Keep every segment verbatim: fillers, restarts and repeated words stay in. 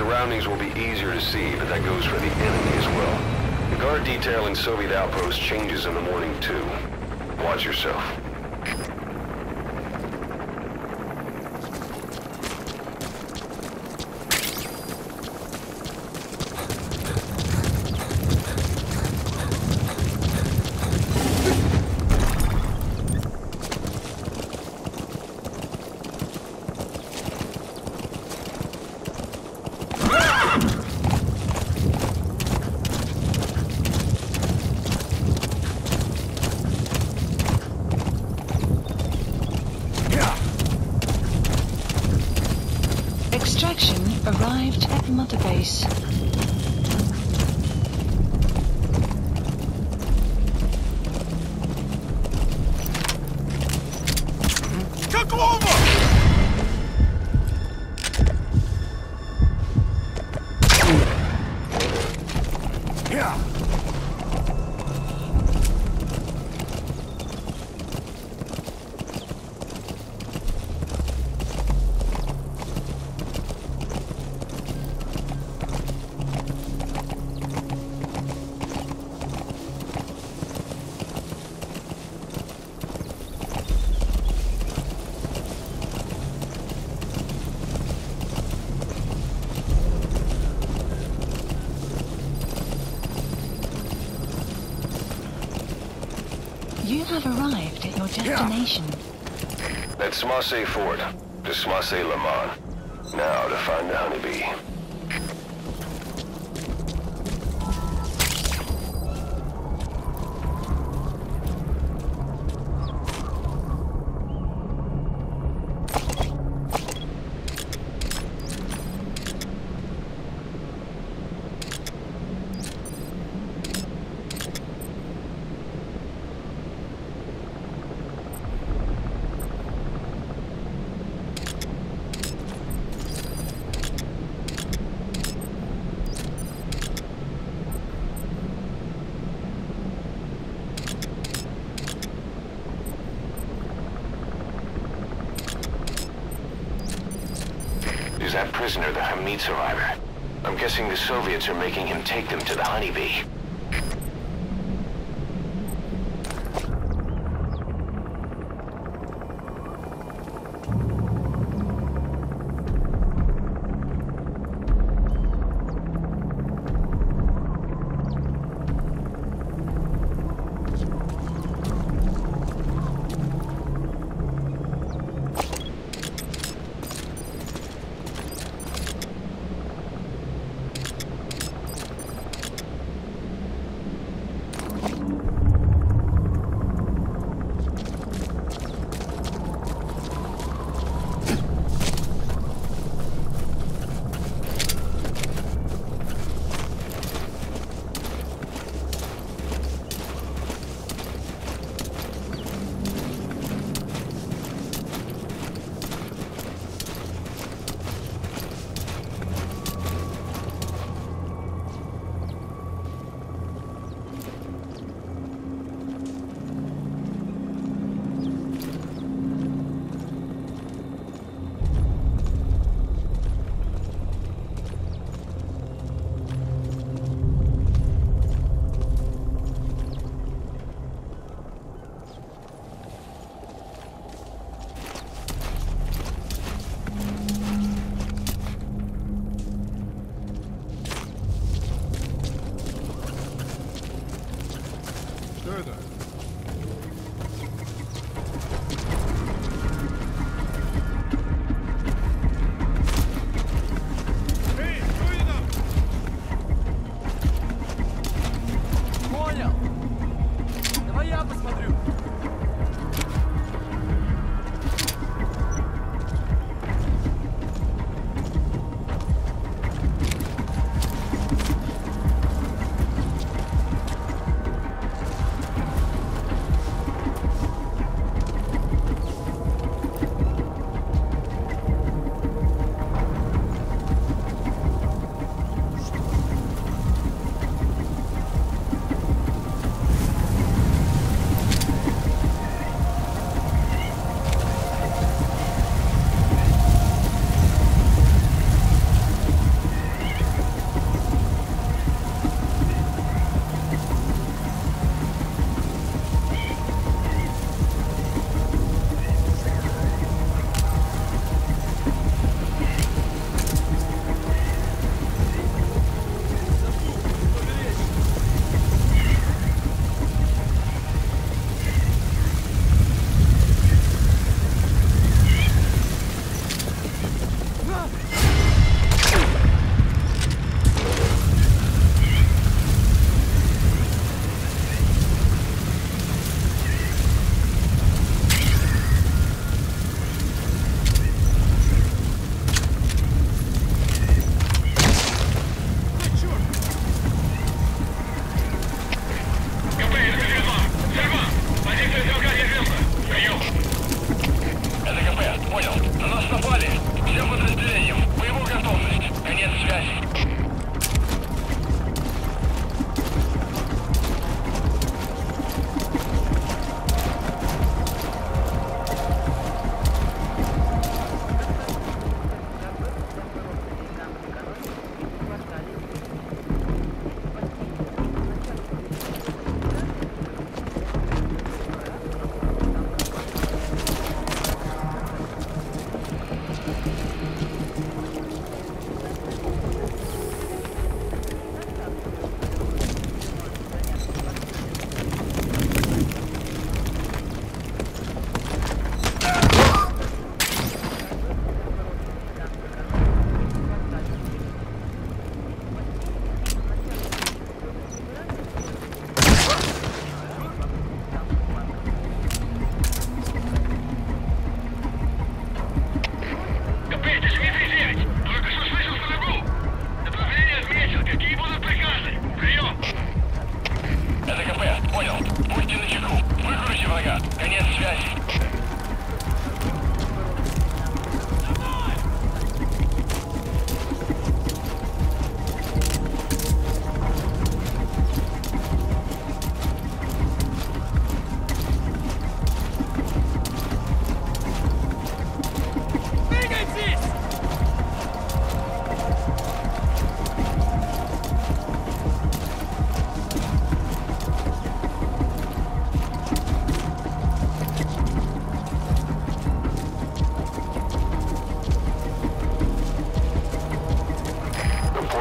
surroundings will be easier to see, but that goes for the enemy as well. The guard detail in Soviet outposts changes in the morning too. Watch yourself. Extraction arrived at Mother Base. You have arrived at your destination. That's Smasse Fort, to Smasse Le Mans. Now to find the honeybee. Is that prisoner the Hamid survivor? I'm guessing the Soviets are making him take them to the honeybee.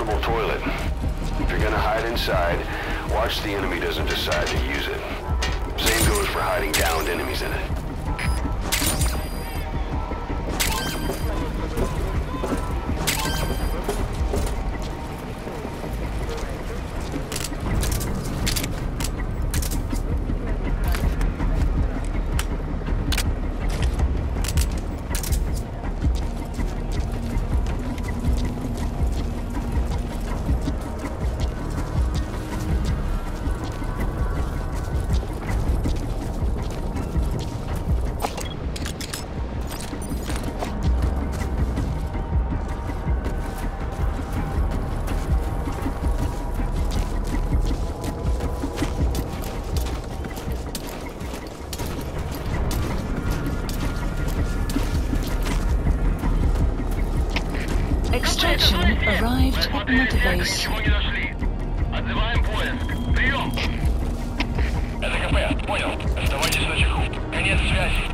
portable toilet. If you're gonna hide inside, watch the enemy doesn't decide to use it. Same goes for hiding downed enemies in it. Extraction arrived at Motorbase. Отзываем поиск. Прием! Это КП. Понял. Оставайтесь на чеку. Конец связи.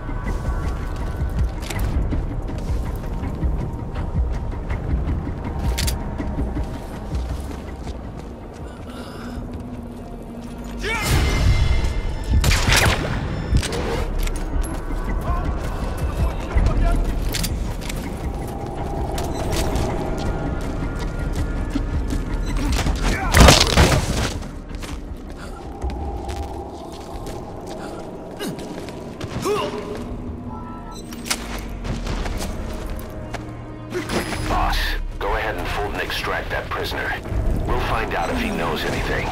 Boss, go ahead and Fulton extract that prisoner. We'll find out if he knows anything.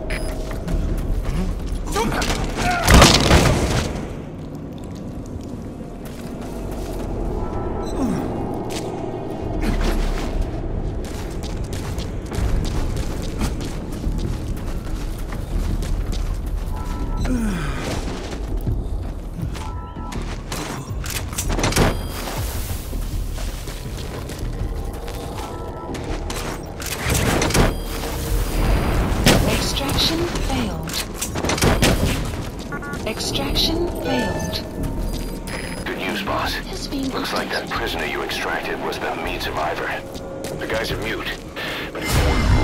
Extraction failed. Extraction failed. Good news, boss. Has been Looks like that prisoner you extracted was the meat survivor. The guy's a mute, but he's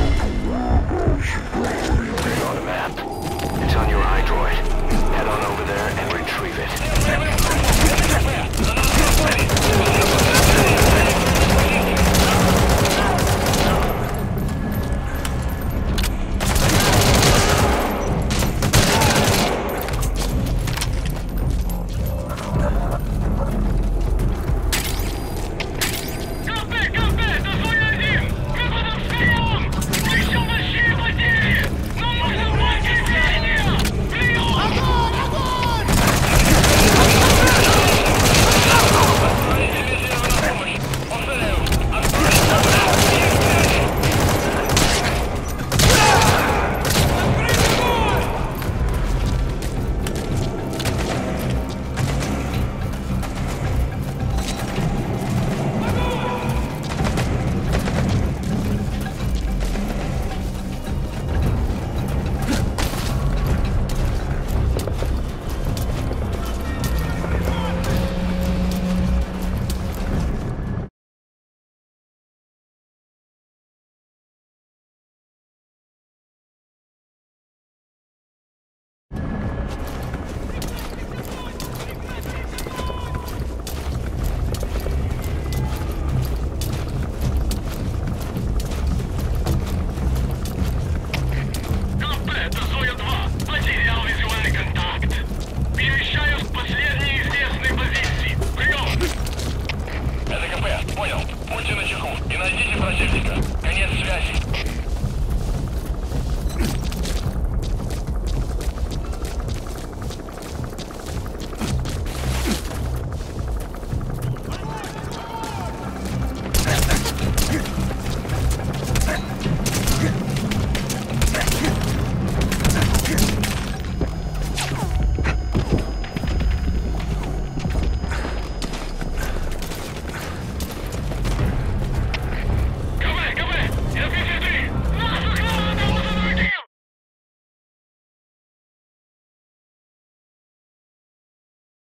On a map. It's on your iDroid. Head on over there and retrieve it.